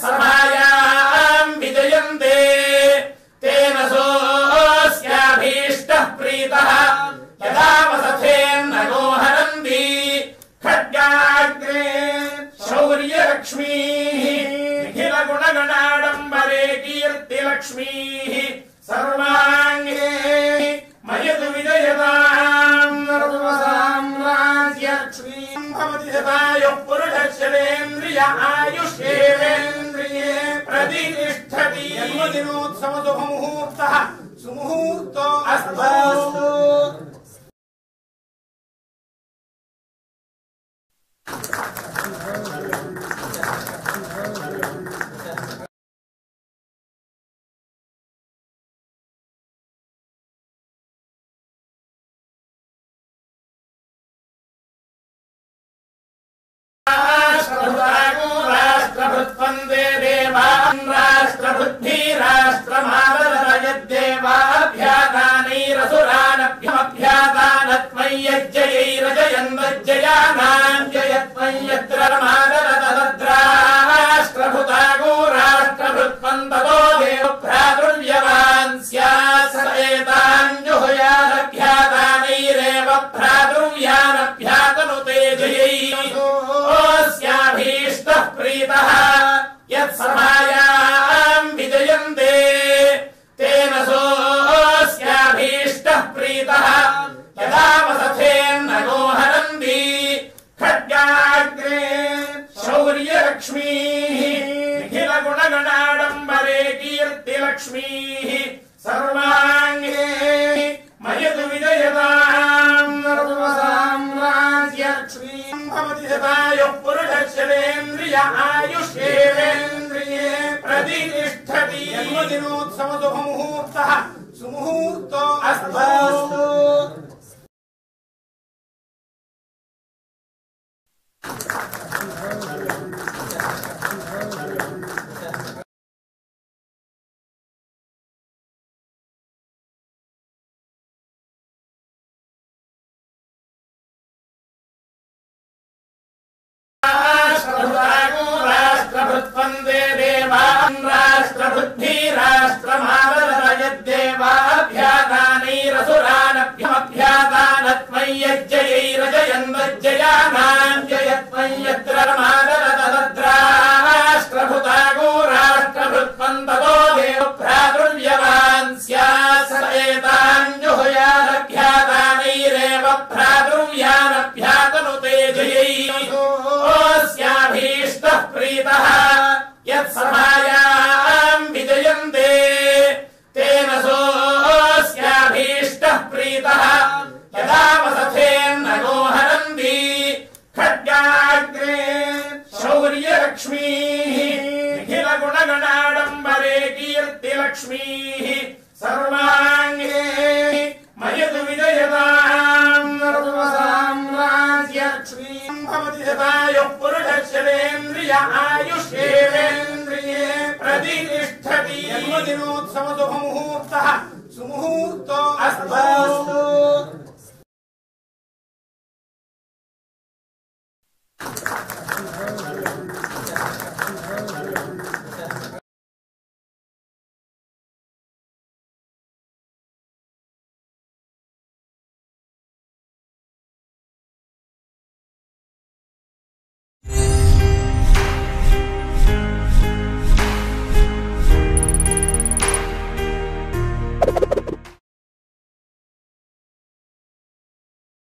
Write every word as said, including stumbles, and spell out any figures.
यत्सभायां विजयन्ते तेन सोऽस्याभीष्टः प्रीतः यदा वसथेन्नगो हरन्ति खड्गाग्रे शौर्यलक्ष्मीः निखिलगुणगणाडम्बरे कीर्तिलक्ष्मीः सर्वाङ्गे मयतु विजयताम् सर्वसाम्राज्यलक्ष्मीं भवति शतायुः पुरुषशतेन्द्रिय आयुष्येवेन्द्रिये प्रतिष्ठति जन्मदिनोत्सवशुभमुहूर्तः सुमुहूर्तो अस्तु। राष्ट्रभृत्वन्दे देवान् राष्ट्रभृद्भिः राष्ट्रमादरयद्देवाभ्यादानैरसुरानभ्यमभ्यादानत्वयि यज्जयैरजयन्वज्जयानां जयत्वयि यत्र रमादरतद्राष्ट्रभृतागो राष्ट्रभृत्वन्दतो देवभ्रातृव्यवान् स्यात् स एतान् जुहुयादभ्यादानैरेव भ्रातृव्यानभ्यातनुते जयैस्याभीष्टः प्रीतः यत्सभायां विजयन्ते तेन सोऽस्याभीष्टः प्रीतः यदा वसथेन्नगो हरन्ति खड्गाग्रे शौर्यलक्ष्मीः निखिलगुणगणाडम्बरे कीर्तिलक्ष्मीः सर्वाङ्गे मयतु विजयताम् सर्वसाम्राज्यलक्ष्मीं भवति शतायुः पुरुषशतेन्द्रिय आयुष्येवेन्द्रिये प्रतिष्ठति जन्मदिनोत्सवशुभमुहूर्तः सुमुहूर्तो अस्तु। राष्ट्रभृत्वन्दे देवान् राष्ट्रभृद्भिः राष्ट्रमादरयद्देवाभ्यादानैरसुरानभ्यमभ्यादानत्वयि यज्जयैरजयन्वज्जयानां जयत्वयि यत्र रमादरतद्राष्ट्रभृतागो राष्ट्रभृत्वन्दतो देवभ्रातृव्यवान् स्यात् स एतान् जुहुयादभ्यादानैरेव भ्रातृव्यानभ्यातनुते जयैस्याभीष्टः प्रीतः यत्सभायां विजयन्ते तेन सोऽस्याभीष्टः प्रीतः यदा वसथेन्नगो हरन्ति खड्गाग्रे शौर्यलक्ष्मीः निखिलगुणगणाडम्बरे कीर्तिलक्ष्मीः सर्वाङ्गे मयतु विजयताम् सर्वसाम्राज्यलक्ष्मीं भवति शतायुः पुरुषशतेन्द्रिय आयुष्येवेन्द्रिये प्रतिष्ठति जन्मदिनोत्सवशुभमुहूर्तः सुमुहूर्तो अस्तु।